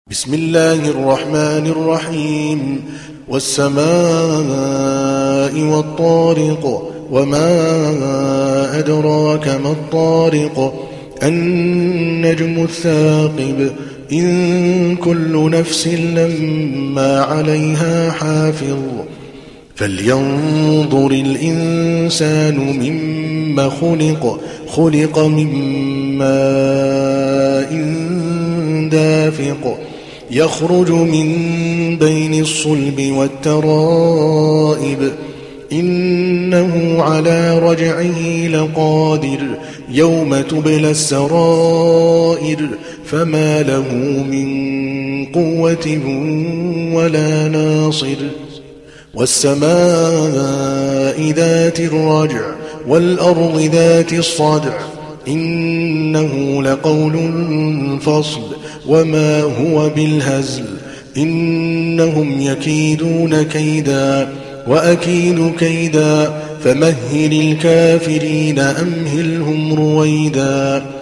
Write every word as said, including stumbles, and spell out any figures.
بسم الله الرحمن الرحيم والسماء والطارق وما أدراك ما الطارق النجم الثاقب إن كل نفس لما عليها حافظ فلينظر الإنسان مما خلق خلق من ماء دافق يخرج من بين الصلب والترائب إنه على رجعه لقادر يوم تبلى السرائر فما له من قوة ولا ناصر والسماء ذات الرجع والأرض ذات الصدع إنه لقول فصل وما هو بالهزل إنهم يكيدون كيدا وأكيد كيدا فمهل الكافرين أمهلهم رويدا.